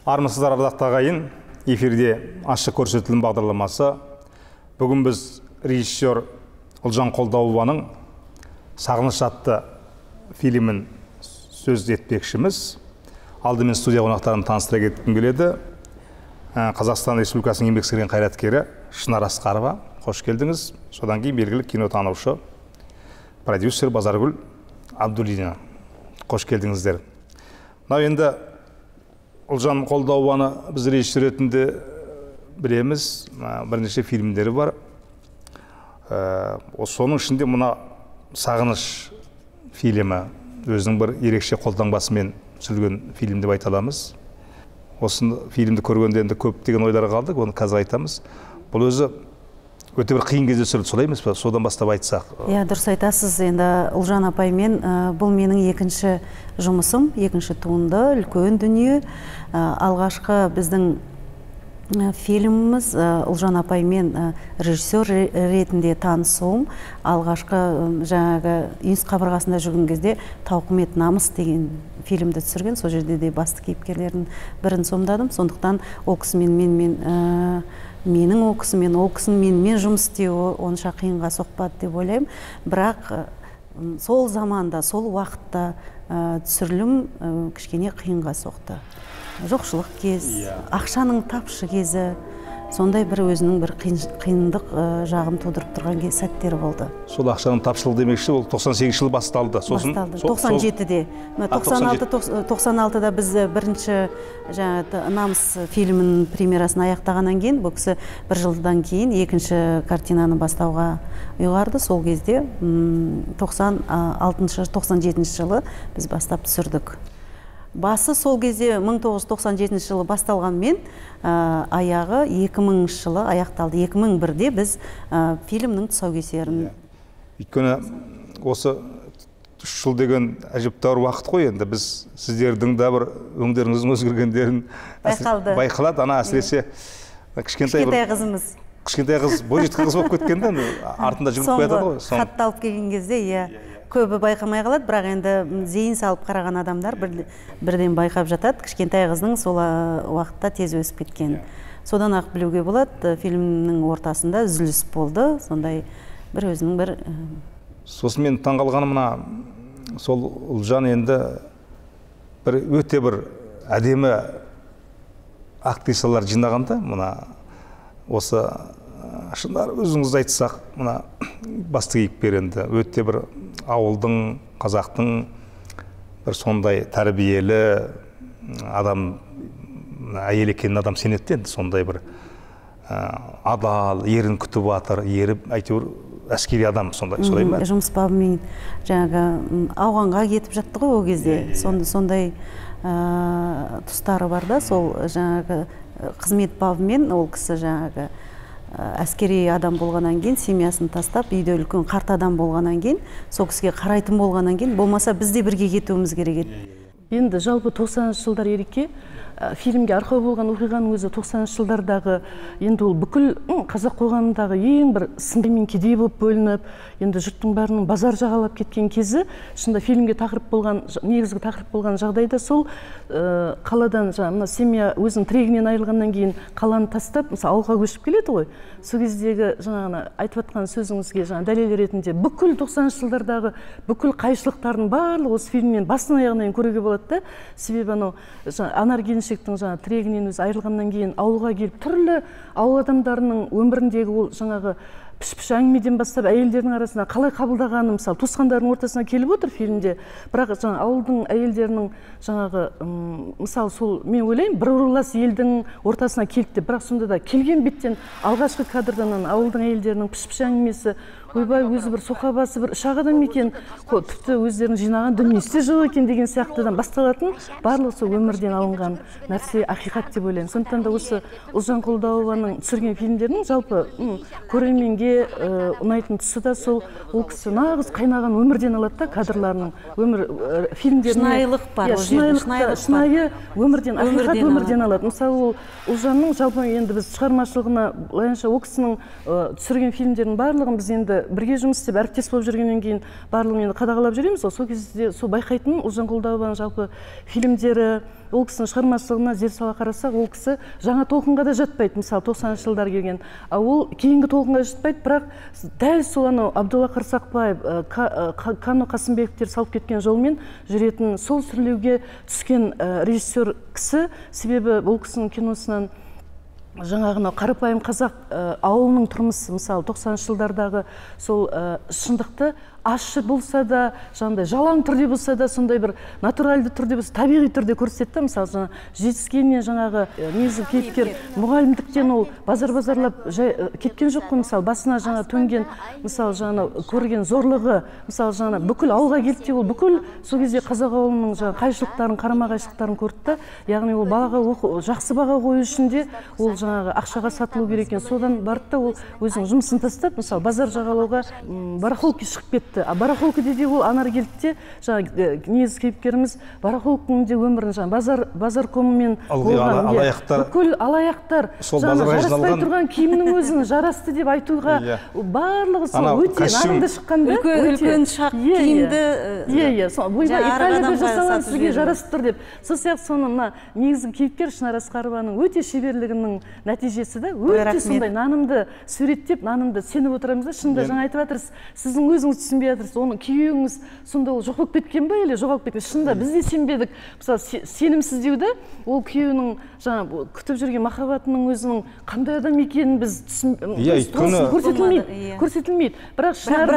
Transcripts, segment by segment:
Армысыздар ардақты ағайын, эфирде ашық көрсетілім бағдарламасы. Бүгін біз режиссер Ұлжан Қолдауованың «Сағыныш» атты фильмін сөз етпекшіміз. Алдымен студия қонақтарын таныстыра кеткім келеді. Қазақстан Республикасының еңбек сіңірген қайраткері Шынар Асқарова, қош келдіңіз. Содан кейін белгілі кинотанушы продюсер Базаргүл Абдуллина, қош келдіңіздер. Енді Ұлжан Қолдауованы біз режиссер ретінде білеміз, бірнеше фильмдері бар. Соның ішінде мына «Сағыныш» фильмі өзінің бір ерекше қолтаңбасымен түсірілген фильм деп айта аламыз. Осы фильмді көргенде енді көптеген ойлар қалды, оны қазір айтамыз. Бұл өзі өте бір қиын кезде түсірілді, солай емес пе? Содан бастап айтсақ. Иә, дұрыс айтасыз. Енді Ұлжан апаймен бұл менің екінші жұмысым, екінші туынды, үлкен дүние. Алғашқы біздің фильміміз Ұлжан апаймен режиссер ретінде танысуым. Алғашқы жаңағы үйіс қабырғасында жүрген кезде «Тауқымет намыс» деген фильмді түсірген. Сол жерде де басты кейіпкерлердің бірін сомдадым. Сондықтан ол кісімен менің ол кісімен, ол кісінің менімен жұмыс істеуі онша қиынға соқпады деп ойлаймын. Бірақ сол заманда, сол уақытта түсірілім кішкене қиынға соқты. Жоқшылық кез, ақшаның тапшы кезі, сондай бір өзінің бір қиындық жағын тудырып тұрған сәттері болды. Сол ақшаның тапшылығы демекші, ол 98 жылы басталды. Басталды, 97-де. 96-да біз бірінші «Намыс» фильмінің премьерасын аяқтағаннан кейін, бұл кісі бір жылдан кейін екінші картинаны бастауға ұйғарды. Сол кезде 96-97 жылы біз бастап түсірдік. Басы сол кезде 1997 жылы басталғанмен, аяғы 2000 жылы аяқталды. 2001-де біз фильмнің тұсаукесерін. Өйткені осы 3 жыл деген әжептәуір уақыт қой, енді біз сіздердің да бір өңдеріңіздің өзгергендерін байқалады. Ана әсіресе кішкентай қызымыз. Кішкентай қыз, бойжеткен қыз болып кеткенде, артында жүріп қояды ғой. Соңғы хатты алып келген кезде, көбі байқамай қалады, бірақ енді зейін салып қараған адамдар бірден байқап жатады. Кішкентай қыздың сол уақытта тез өсіп кеткен. Содан ақ білуге болады, фильмнің ортасында үзіліс болды. Сондай бір өзінің бір... Сосын мен таңғалғаным мына, сол Ұлжан енді өте бір әдемі актрисалар жинағанда, мына осы Шынар өзіңізді айтсақ, мына басты кейіпкер енді өте бір ауылдың, қазақтың бір сондай тәрбиелі адам, әйел екенін адам сенеді енді, сондай бір адал, ерін күтіп атыр, еріп, әйтеуір әскери адам, солай ма? Жұмыс бабымен жаңағы ауғанға кетіп жатты ғой ол кезде. Сондай тұстары бар да, сол жаңағы қызмет бабымен ол кісі жаңағы әскери адам болғаннан кейін, семьясын тастап, үйде үлкен қарт адам болғаннан кейін, сол кісіге қарайтын болғаннан кейін, болмаса біз де бірге кетуіміз керек еді. Енді жалпы 90-шы жылдар Ереке, фильмге арқау болған оқиғаның өзі 90-шы жылдардағы, енді ол бүкіл қазақ қоғамындағы ең бір сынды мен кедей болып бөлініп, енді жұрттың бәрінің базар жағалап кеткен кезі, шында фильмге негізгі тақырып болған жағдайда сол қаладан, семья өзінің тірегінен айырылғаннан кейін қаланы тастап, ауылға көшіп келеді ғой. Сол кездегі айтып жатқан сөзіңізге дәлел ретінде бүкіл 90-шы жылдардағы бүкіл қайшылықтардың барлығы осы фильммен басынан аяғына көруге болады да. Себебі анар келіншектің тірегінен өзі айырылғаннан кейін ауылға келіп түрлі ауыл адамдарының өміріндегі ол жаңағы піш-піш әңгімеден бастап әйелдердің арасына қалай қабылдағаны, мысалы, туысқандардың ортасына келіп отыр фильмде. Бірақ ауылдың әйелдерінің мысалы, сол мен ойлаймын, бір рулас елдің ортасына келді, бірақ сонда да келген беттен алғашқы кадрдан ауылдың әйелдерінің піш-піш әңгімесі, ойбай, өзі бір соқа басы, бір ұшақ адам екен, тіпті өздерінің жинаған дүниесі жоқ екен деген сияқтыдан басталатын барлығы сол өмірден алынған нәрсе ақиқат деп ойлаймын. Сондықтан да осы Ұлжан Қолдауованың түсірген фильмдерінің жалпы көрерменге ұнайтын тұсы да сол, ол кісі нағыз қайнаған өмірден алады да, кадрларының фильмдеріне шынайылық бар, шынайы өмірден, ақиқат өмірден алады. Мысалы, Ұлжанның жалпы енді біз шығармашылығына, ол кісінің түсірген фильмдердің барлығын біз енді бірге жұмыс істеп әріптес болып жүргеннен кейін барлығын енді қадағалап жүреміз ғой. Сол кезде сол байқайтын Ұлжан Қолдабаеваның жалпы фильмдері, ол кісінің шығармашылығына зер сала қарасақ, ол кісі жаңа толқынға да жатпайды. Мысалы 90-шы жылдар келген, ол кейінгі толқынға жатпайды, бірақ дәл сол анау Абдулла Қарсақбаев, Қано Қасымбектер салып кеткен жолмен жүретін, сол сүрлеуге түскен режиссер кісі. Себебі бұл кісінің киносынан жаңағына қарапайым қазақ ауылының тұрмысы, мысалы 90-шы жылдардағы сол шындықты ащы болса да, жаңағыдай жалаң түрде болса да, сондай бір натуральды түрде болса, табиғи түрде көрсетті. Мысалы жаңа жетіскеннен жаңағы негізгі кейіпкер мұғалімдіктен ол базарлап кеткен жоқ қой. Мысалы басына жаңа төнген, мысалы жаңа көрген зорлығы, мысалы жаңа бүкіл ауылға келді, ол бүкіл сол кезде қазақ ауылының жаңа қайшылықтарын, қарама-қайшылықтарын көрді. Яғни ол балаға жақсы баға қою үшін де ол жаңағы ақшаға сатылу керек екен. Содан барды да ол өзінің жұмысын тастап, мысалы базар жағалауға барахолке шығып кетті. Барахолкеде де ол анар келді де, жаңағы негізгі кейіпкеріміз барахолкының де өмірін жаңағы базаркоммен болған бүкіл алаяқтар жараспай тұрған киімнің өзін жарасты деп айтуға барлығы сол өте нарында шыққанда үлкен шақ киімді италияда жасалған сізге жарасып тұр деп. Сол сияқты соны мына негізгі кейіпкер Шынар Асқарованың өте шеберлігінің нәтижесі да, өте сондай нанымды суреттеп, нанымды сеніп отырамыз да. Шынында жаңа айтып жатырсыз, сіздің өзіңіз түсінбей жатырсыз, оның күйеуіңіз сонда ол жоғалып кеткен ба, или жоғалып кеткен? Шынында біз де сенбедік. Мысалы сенімсіздеуді, ол күйеуінің жаңа күтіп жүрген махаббатының өзінің қандай адам екенін біз көрсетілмейді. Бірақ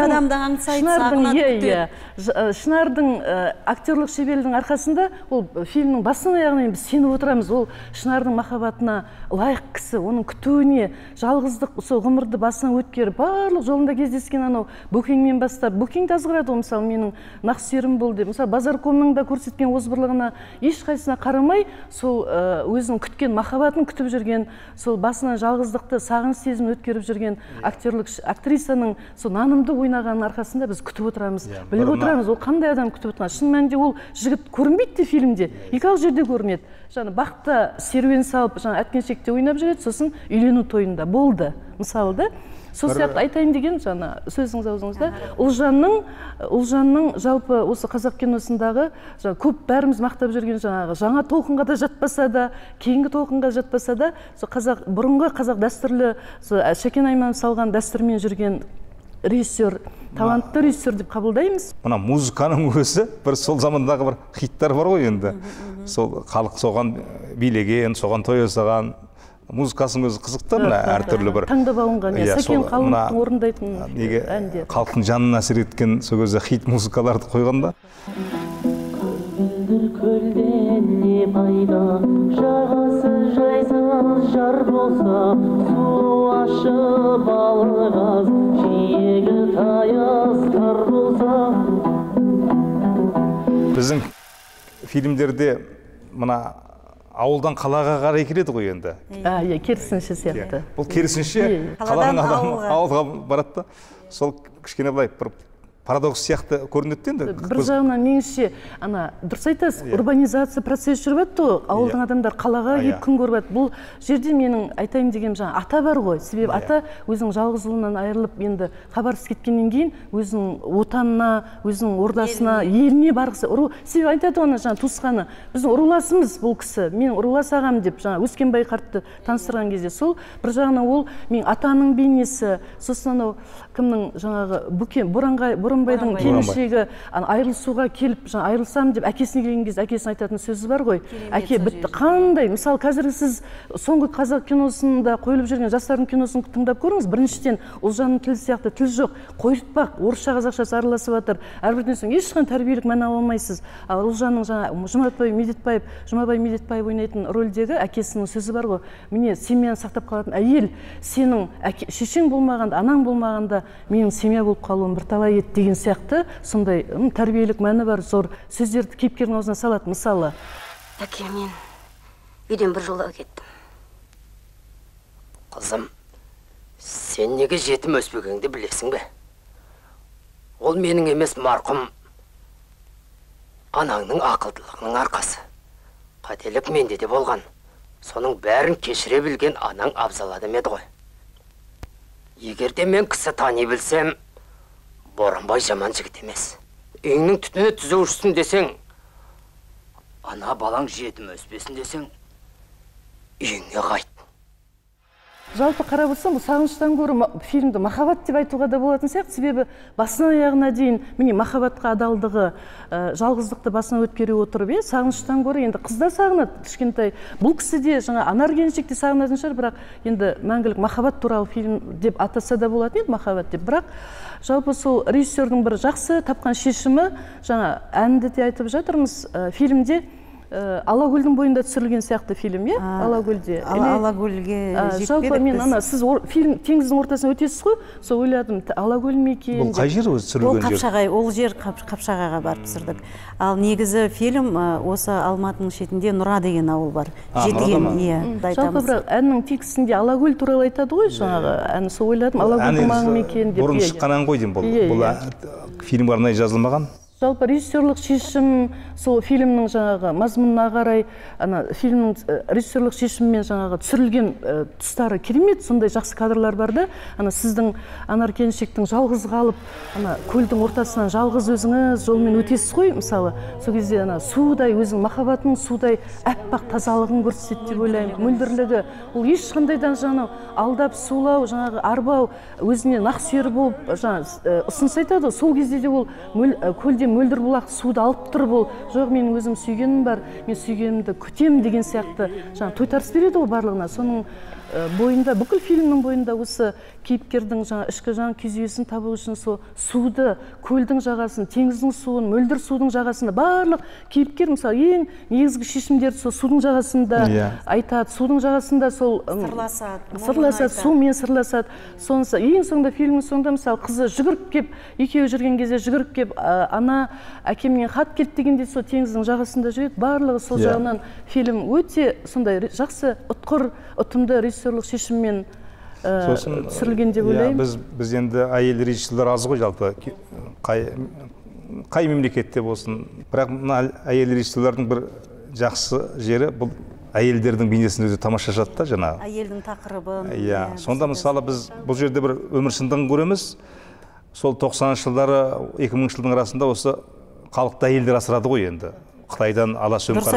Шынардың актерлік шеберлігінің арқасында ол фильмнің басынан аяғына біз сеніп отырамыз. Ол Шынардың махаббатына лайық кісі, оның күтуіне, жалғыздық, сол ғұмырды басынан өткеріп, барлық жолында кездескен анау Бөкеңмен бастап, Бөкең тазғырады, мысалы менің нақсүйерім бол деп. Мысалы Базаркомның да көрсеткен озбырлығына ешқайсысына қарамай, сол өзінің күткен махаббатын күтіп жүрген, сол басынан жалғыздықты, сағыныш сезімін өткеріп жүрген актрисаның сол нанымды ойнағанның арқасында біз күтіп отырамыз, біліп отырамыз, ол қандай адам күтіп отырған. Шын мәнінде ол жігіт көрінбейді де фильмде, екі-ақ жерде көрінеді. Жаңа бақта серуен салып, жаңа әткеншекте ойнап жүреді, сосын үйлену тойында болды, мысалы да. Сол сияқты айтайын деген жаңа сөзіңіз аузыңызда, Ұлжанның жалпы осы қазақ киносындағы көп бәріміз мақтап жүрген жаңа толқынға да жатпаса да, кейінгі толқынға жатпаса да, бұрынғы қазақ дәстүрлі Шәкен Айманов салған дәстүрмен жүрген режиссер, талантты режиссер деп қабылдаймыз. Мына музыканың өзі бір сол замандағы бір хиттар бар ғой енді. Сол халық соған билеген, соған той жасаған. Музыкасының өзі қызықты, мына әртүрлі бір таңдап алынған, Сәкен Қалымовтың орындайтын әндер. Халықтың жанына әсер еткен сол кезде хит музыкаларды қойғанда. Көлден не пайда, жағасы жайсыз жар болса, су ашып балық аз, жиегі таяз тар болса. Біздің фильмдерде мына ауылдан қалаға қарай келеді ғой енді. Керісінше сияқты. Бұл керісінше қаланың адамы ауылға барады да, сол кішкене былай бір парадокс сияқты көрінеді енді. Бір жағынан меніңше, дұрыс айтасыз, урбанизация процесі жүріп жатты ғой, ауылдың адамдар қалаға келіп күн көріп жатты. Бұл жерде менің айтайын деген жаңа ата бар ғой. Себебі ата өзінің жалғыз ұлынан айырылып, енді хабарсыз кеткеннен кейін өзінің отанына, өзінің ордасына, еліне барғысы. Себебі айтады оны жаңа туысқаны, біздің ұрыласымыз бұл кісі, мен ұрылас ағам деп жаңа Өскенбай қартты таныстырған кезде, сол бір жағынан ол мен атаның бейнесі, сосын анау кімнің жаңағы Боранбайдың келіншегі айырылысуға келіп, айырылсам деп әкесіне келген кезде әкесінің айтатын сөзі бар ғой. Әке бітті, қандай? Мысалы, қазір сіз соңғы қазақ киносында қойылып жүрген жастардың киносын тыңдап көріңіз. Біріншіден, Ұлжанның тілі сияқты тіл жоқ, қойыртпақ, орысша қазақшасы араласып жатыр. Әрбірден соң ешқандай тәрбиелік мән ала алмайсыз. Ал Ұлжанның Жұмабай Медетбаев ойнайтын рөлдегі әкесінің сөзі бар ғой. Міне, семьяны сақтап қалатын әйел, сенің шешең болмағанда, анаң болмағанда, менің семья болып қалуым бірталай еді деген сияқты, сондай тәрбиелік мәні бар зор сөздерді кейіпкердің аузына салады. Мысалы, әке, мен үйден бір жолға кеттім. Қызым, сен неге жетім өспегенді білесің бе? Ол менің емес, марқұм анаңның ақылдылығының арқасы. Қателік менде де болған. Соның бәрін кешіре білген анаң абзал адам еді ғой. Егер де мен кісі тани білсем, Боранбай жаман жігіт емес. Үйіңнің түтіні түзу ұшсын десең, ана балаң жетім өспесін десең, үйіңе қайт. Жалпы қарап отырсам, бұл сағыныштан гөрі фильмді махаббат деп айтуға да болатын сияқты. Себебі басынан аяғына дейін міне махаббатқа адалдығы, жалғыздықты басынан өткере отырып, сағыныштан гөрі енді қыз да сағынады, кішкентай. Бұл кісі де жаңа анар келіншек те сағынатын шығар, бірақ енді мәңгілік махаббат туралы фильм деп атаса да болатын еді, махаббат деп. Бірақ жалпы сол режиссердің бір жақсы тапқан шешімі, жаңа әнді де айтып жатырмыз, фильмде Алакөлдің бойында түсірілген сияқты фильм, Алакөлде. Алакөлге жетпедік. Жалпы мен сіз фильм теңіздің ортасына өтесіз ғой, сол ойладым, Алакөл ме екен? Бұл қай жер өзі түсірілген жер? Ол Қапшағай, ол жер Қапшағайға барып түсірдік. Ал негізі фильм осы Алматының шетінде Нұра деген ауыл бар. Жетіген, жалпы бірақ әннің текстінде Алакөл туралы айтады ғой, жаңағы ән, сол ойладым, Алакөлдің маңы ме екен деп. Бұрын шыққан ән ғой деймін, бұл фильмге арнайы жазылмаған. Жалпы режиссерлік шешім, сол фильмнің жаңағы мазмұнына қарай, фильмнің режиссерлік шешіммен жаңағы түсірілген тұстары керемет, сондай жақсы кадрлар бар да. Сіздің анар келіншектің жалғыз қалып, көлдің ортасынан жалғыз өзіңіз жолмен өтесіз ғой, мысалы. Сол кезде судай, өзің махаббатының судай әппақ тазалығын көрсетеді деп ойлаймын. Мөлдірлігі, ол ешқандайдан жаңа алдап сулау, жаңағы арбау, өзіне нақсүйер болып, ұсыныс айтады. Сол кезде де ол көлде мөлдір бұлақ суды алып тұр, бұл жоқ, менің өзім сүйгенім бар, мен сүйгенімді күтем деген сияқты тойтарыс береді ол барлығына. Соның бойында, бүкіл фильмнің бойында осы кейіпкердің ішкі жан күйзелісін табу үшін сол суды, көлдің жағасын, теңіздің суын, мөлдір судың жағасында барлық кейіпкер мысалы ең негізгі шешімдерді сол судың жағасында айтады, судың жағасында сол сырласады, сумен сырласады. Сонысы ең соңында фильмнің соңында мысалы қызы жүгіріп кеп, екеуі жүрген кезде жүгіріп кеп, ана әкемнен хат келді дегенде сол теңіздің жағасында жүреді. Барлығы сол жағынан фильм өте сондай жақсы, ұтқыр, ұтымды режиссерлік шешіммен түсірілген деп ойлаймын. Біз енді әйел режиссерлер аз ғой жалпы, қай мемлекетте болсын. Бірақ әйел режиссерлердің бір жақсы жері бұл әйелдердің бейнесін өзі тамашашады да жаңағы. Әйелдің тақырыбын. Сонда мысалы біз бұл жерде бір өмір шындығын көреміз. Сол 90-шы жылдары 2000 жылдың арасында осы халықты әйелдер асырады ғой енді. Қытайдан ала сөмқар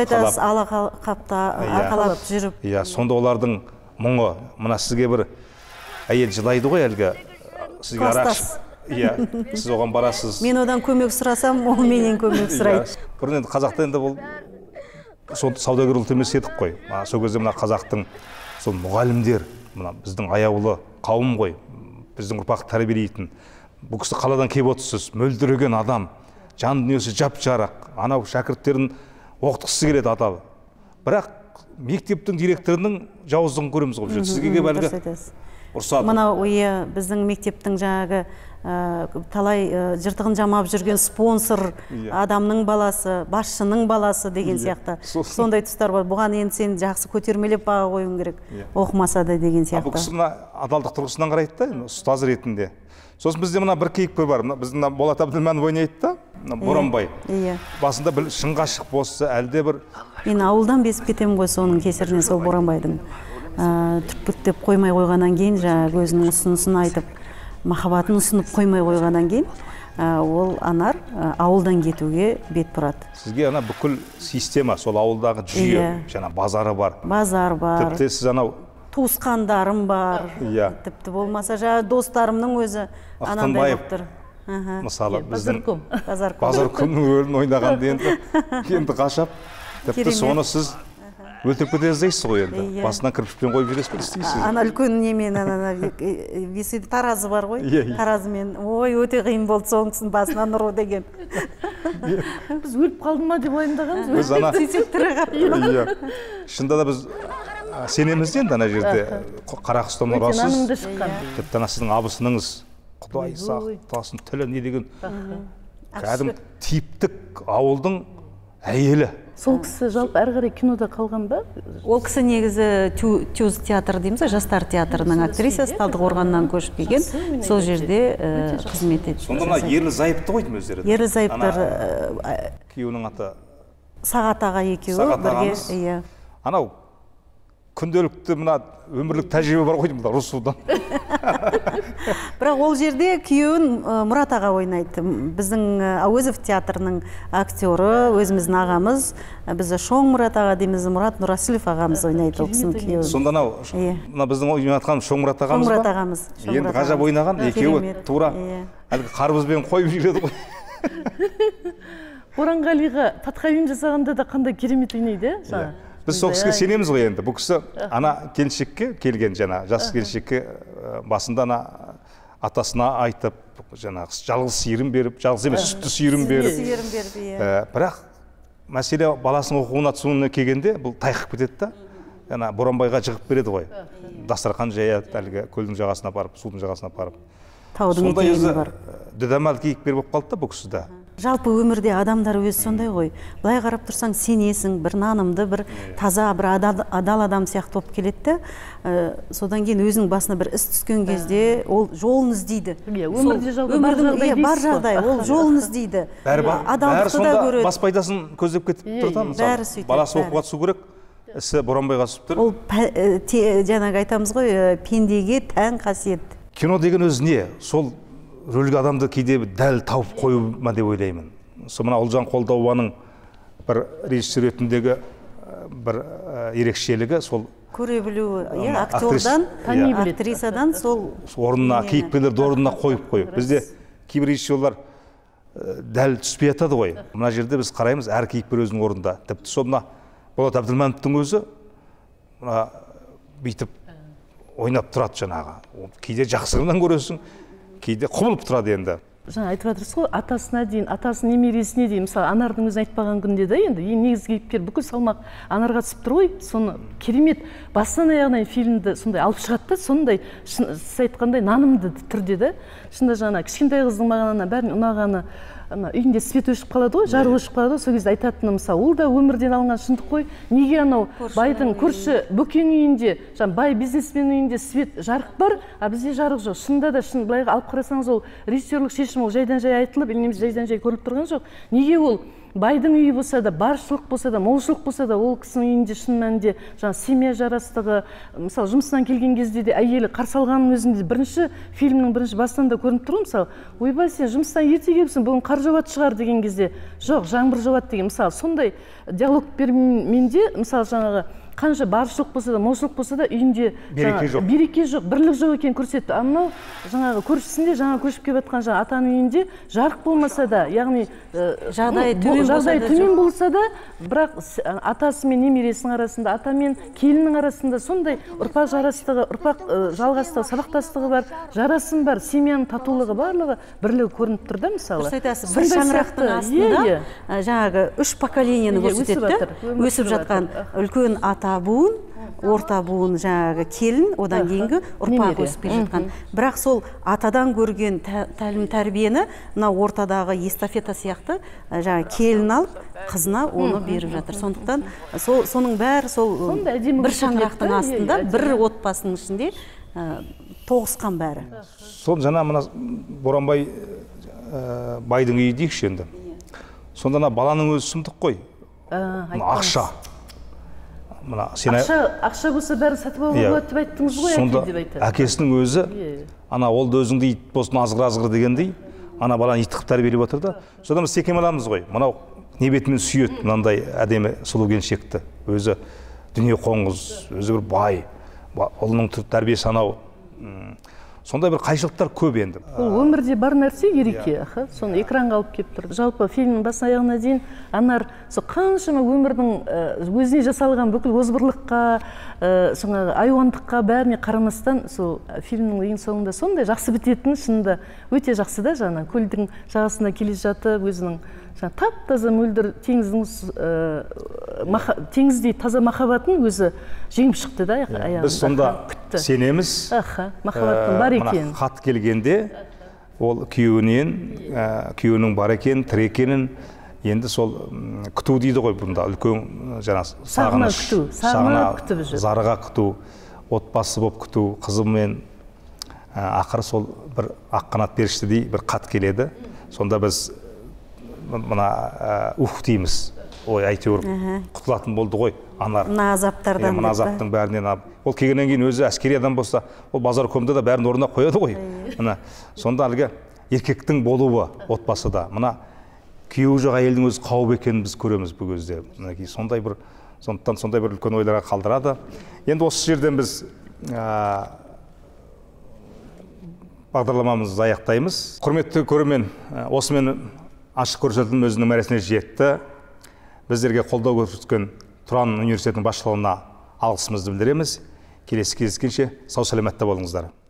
арқалап жүріп. Сонда олардың мұңы, мына сізге бір әйел жылайды ғой әлгі, сізге арақ, сіз оған барасыз. Мен одан көмек сұрасам, ол менен көмек сұрайды. Бұрын енді қазақта енді бұл саудагер ұлт емес едік қой. Сол кезде мына қазақтың сол мұғалімдер, мына біздің аяулы қауым ғой, біздің ұрпақты тәрбиелейтін. Бұл кісі қаладан келіп отырсыз, мөлдіреген адам, жан дүниесі жап-жарық, анау шәкірттерін оқытқысы келеді адал. Бірақ мектептің директорының жауыздығын көреміз ғой. Сізге келіп әлгі ұрсады. Мына біздің мектептің жаңағы талай жыртығын жамап жүрген спонсор адамның баласы, басшының баласы деген сияқты. Сондай тұстар бар. Бұған енді сен жақсы көтермелеп баға қоюың керек, оқымаса да деген сияқты. Бұл кісі мына адалдық тұрғысынан қарайды да, ұстаз ретінде. Сосын бізде мына бір кейіпкер бар. Біздің Болат Әбділмәнов ойнайды да, Боранбай. Басында бір шыңға шығып болса, әлде бір... Мен ауылдан безіп кетемін ғой соның кесірінен, сол Боранбайдың. Түртпектеп қоймай қойғаннан кейін, жаңағы өзінің ұсынысын айтып, махаббатын ұсынып қоймай қойғаннан кейін, ол анар ауылдан кетуге бет бұрады. Сізге ана бүкіл система, сол ауылдағы жүйе, жаңа базары бар. Базар бар. Тіпті сіз анау туысқандарым бар, тіпті болмаса жаңа достарымның өзі анандай болып тұр. Мысалы біздің Базаркүмнің рөлін ойнаған енді қашап, тіпті соны сіз өлтіріп кетесіз дейсіз ғой енді. Басынан кірпішпен қойып жүресіз бе істейсіз? Ана үлкен немен веседі таразы бар ғой, таразымен. Ой, өте қиын болды соның кісінің басынан ұру деген. Біз өліп қалды ма деп уайымдағанбыз. Біз ана шынында да біз сенеміз енді ана жерде Қарақұстан ұрасыз. Тіпті ана сіздің абысыныңыз Құдай сақтасын тілі не деген кәдім типтік ауылдың әйелі. Сол кісі жалпы әрі қарай кинода қалған ба? Ол кісі негізі Тюз театр дейміз, жастар театрының актрисасы, Талдықорғаннан көшіп келген, сол жерде қызмет етті. Сонда мына ерлі-зайыпты ғой өздері. Ерлі-зайыптар күйеуінің аты Сағат аға екеуі бірге. Анау күнделікті мына өмірлік тәжірибе бар ғой деймін ұрысудан. Бірақ ол жерде күйеуін Мұрат аға ойнайды. Біздің Әуезов театрының актері, өзіміздің ағамыз, бізді Шоң Мұрат аға дейміз, Мұрат Нұрасылов ағамыз ойнайды ол кісінің күйеуін. Сонда мына біздің ойнатқан Шоң Мұрат ағамыз ба? Шоң Мұрат ағамыз. Енді ғажап ойнаған, екеуі тура әлгі қарбызбен қойып жүреді ғой. Боранғалиға Патқавин жасағанда да қандай керемет ойнайды, Біз сол кісіге сенеміз ғой енді. Бұл кісі ана келіншекке келген, жас келіншекке басында атасына айтып, жалғыз сиырын беріп, жалғыз емес, сүтті сиырын беріп. Бірақ мәселе баласының оқуына түсуіне келгенде бұл тайқып кетеді да. Боранбайға жығып береді ғой. Дастархан жаяды, әлгі көлдің жағасына барып, судың жағасына барып. Таудың етегіне бар. Дүдәмал кейіпкер болып қалды да бұл кісі да. Жалпы өмірде адамдар өзі сондай ғой. Былай қарап тұрсаң, сенесің, бір нанымды, бір таза, бір адал адам сияқты болып келеді. Содан кейін өзінің басына бір іс түскен кезде ол жолын іздейді. Өмірде бар жағдай, ол жолын іздейді. Бәрі сонда бас пайдасын көздеп кетіп тұрды. Бәрі сөйтеді. Баласы оқуға түсу керек, ісі Боранбайға түсіп тұр. Ол жаңағы айтамыз ғой, пендеге тән қасиет. Кино деген өзі не? Сол рөлге адамды кейде дәл тауып қою ма деп ойлаймын. Сол мына Ұлжан Қолдауованың бір режиссер ретіндегі бір ерекшелігі сол көре білуі, актердан, актрисадан сол орнына, кейіпкерлерді орнына қойып қою. Бізде кейбір режиссерлар дәл түспей жатады ғой. Мына жерде біз қараймыз, әр кейіпкер өзінің орнында. Тіпті сол мына Болат Әбділмановтың өзі бүйтіп ойнап тұрады жаңағы. Кейде жақсылығынан көресің, кейде құбылып тұрады енді. Жаңа айтып жатырсыз ғой, атасына дейін, атасының немересіне дейін, мысалы Анардың өзін айтпаған күнде де енді негізгі кейіпкер бүкіл салмақ Анарға түсіп тұр ғой, соны керемет бастан аяғына фильмді сондай алып шығады да, сондай сіз айтқандай нанымды түрде де. Шынында жаңа кішкентай қыздың маған бәрін ұнағаны, үйінде свет өшіп қалады ғой, жарық өшіп қалады ғой, сол кезде айтатыны мысалы, ол да өмірден алынған шындық қой. Неге анау байдың көрші бөкен үйінде, бай бизнесмен үйінде свет жарық бар, а бізде жарық жоқ. Шынында да былайға алып қарасаңыз, ол режиссерлік шешім, ол жайдан жай айтылып, немесе жайдан жай көріліп тұрған жоқ. Неге ол байдың үйі болса да, баршылық болса да, молшылық болса да, ол кісінің үйінде шын мәнінде семья жарастығы, мысалы жұмыстан келген кезде де әйелі қарсы алғанның өзінде фильмнің бірінші басынан да көрініп тұр ғой, мысалы, ойбай сен жұмыстан ерте келіпсің, бүгін қар жауады шығар деген кезде, жоқ, жаңбыр жауады деген, мысалы, сондай диалогтерменде, мысалы, жаңағы қанша баршылық болса да, молшылық болса да, үйінде береке жоқ, бірлік жоқ екенін көрсетті. Анау жаңағы көршісінде жаңа көшіп келіп жатқан атаның үйінде жарық болмаса да, яғни жағдай төмен болса да, бірақ атасы мен немересінің арасында, ата мен келіннің арасында сондай ұрпақ жарастығы, ұрпақ жалғастығы, сабақтастығы бар, жарасым бар, семьяның татулығы барлығы бірлігі көрініп тұр да, мысалы. Бір шаңырақтың астында жаңағы 3 поколенияны көрсетеді, өсіп жатқан үлкен ата буын, орта буын жаңағы келін, одан кейінгі ұрпақ өсіп келе жатқан. Бірақ сол атадан көрген тәлім тәрбиені мына ортадағы эстафета сияқты жаңағы келін алып, қызына оны беріп жатыр. Сондықтан соның бәрі сол бір шаңырақтың астында, бір отбасының ішінде тоғысқан бәрі. Сол жаңа мына Боранбай байдың үйі дейікші енді. Сонда баланың өзі сұмдық қой. Ақша. Ақша болса бәрі сатып алуға болады деп айттыңыз ғой, әке деп айтады. Әкесінің өзі, ол да өзіңді ит болсын азғыр-азғыр дегендей, баланы ит қып тәрбиелеп отыр да. Содан біз секем аламыз ғой, мынау не бетімен сүйеді, мынандай әдемі сұлу келіншекті. Өзі дүние қоңыз, өзі бір бай, ұлының тәрбиесі анау. Сондай бір қайшылықтар көп енді. Ол өмірде бар нәрсе ереке, соны экранға алып келіп тұр. Жалпы фильмнің басынан аяғына дейін Анар қаншама өмірдің өзіне жасалған бүкіл озбырлыққа, айуандыққа бәріне қарамастан сол фильмнің ең соңында сондай жақсы бітетіні шынында өте жақсы да, жаңа көлдің жағасында келе жатып өзінің тап-таза мөлдір теңіздей таза махаббатын өзі жеңіп шықты да аяғында. Біз сонда сенеміз, махаббаттың бар екен. Хат келгенде ол күйеуінің бар екен, тірі екенін енді сол күту дейді ғой бұнда, үлкен сағыныш, зарыға күту, отбасы болып күту, қызымен ақыры сол бір аққанат періштедей бір хат келеді. Сонда біз мына дейміз. ой әйтеуір құтылатын болды ғой анар. Мына азаптардан. Мына азаптың бәрінен. Ол келгеннен кейін өзі әскери адам болса, ол базар көмді да бәрін орнына қояды ғой. Мына сонда әлгі еркектің болуы отбасыда. Мына күйеуі жоқ әйелдің өзі қауіп екенін біз көреміз бұл кезде. Мінекей сондай бір үлкен ойларға қалдырады. Енді осы жерден біз бағдарламамызды аяқтаймыз. Құрметті көрермен, осымен ашық көрсетілім өзінің мәресіне жетті. Біздерге қолдау көрсеткен Тұран университетінің басшылығына алғысымызды білдіреміз. Келесі кездескенше сау саламатта болыңыздар.